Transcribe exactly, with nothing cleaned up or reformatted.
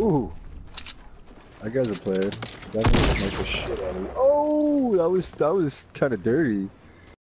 Ooh. That guy's a player. Definitely smoke the shit out of me. Oh, that was that was kind of dirty.